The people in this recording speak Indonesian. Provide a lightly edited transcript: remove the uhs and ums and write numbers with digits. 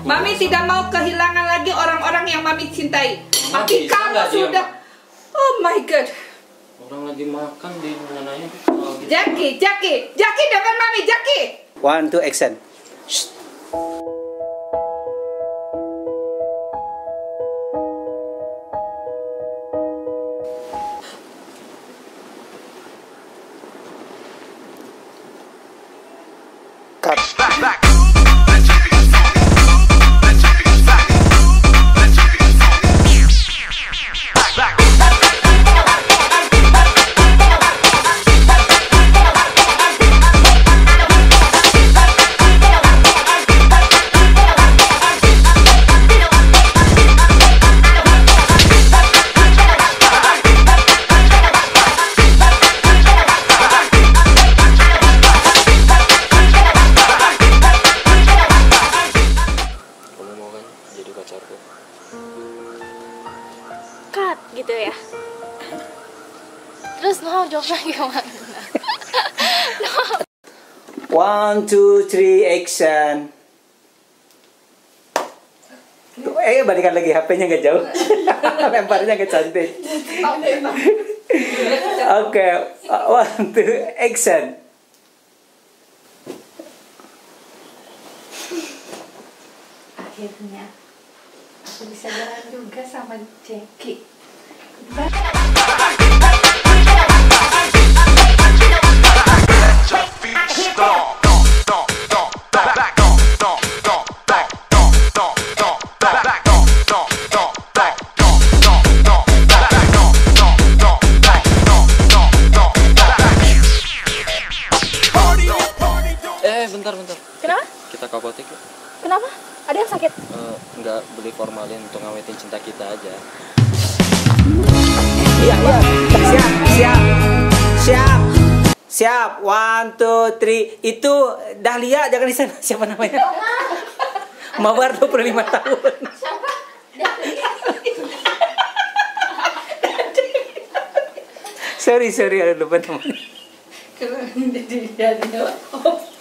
Mami tidak mau kehilangan lagi orang-orang yang Mami cintai. Tapi kamu sudah. Oh my God. Orang lagi makan di mananya. Jackie dengan Mami, Jackie. 1, 2, action. Cut. Cut gitu ya. Terus mau jawabnya gimana? 1, 2, 3, action. Balikan lagi, HP-nya nggak jauh. Lemparnya nggak cantik. Oke, 1, 2, action. Akhirnya aku bisa jalan juga sama Jackie. Bentar. Kenapa? Kita ke apotek yuk. Kenapa? Ada yang sakit? Nggak beli formalin untuk ngawetin cinta kita aja. Iya. Siap. 1, 2, 3. Itu Dahlia, jangan di sana. Siapa namanya? Mawar 25 tahun. Siapa? Sorry, lupa namanya. Kalau jadi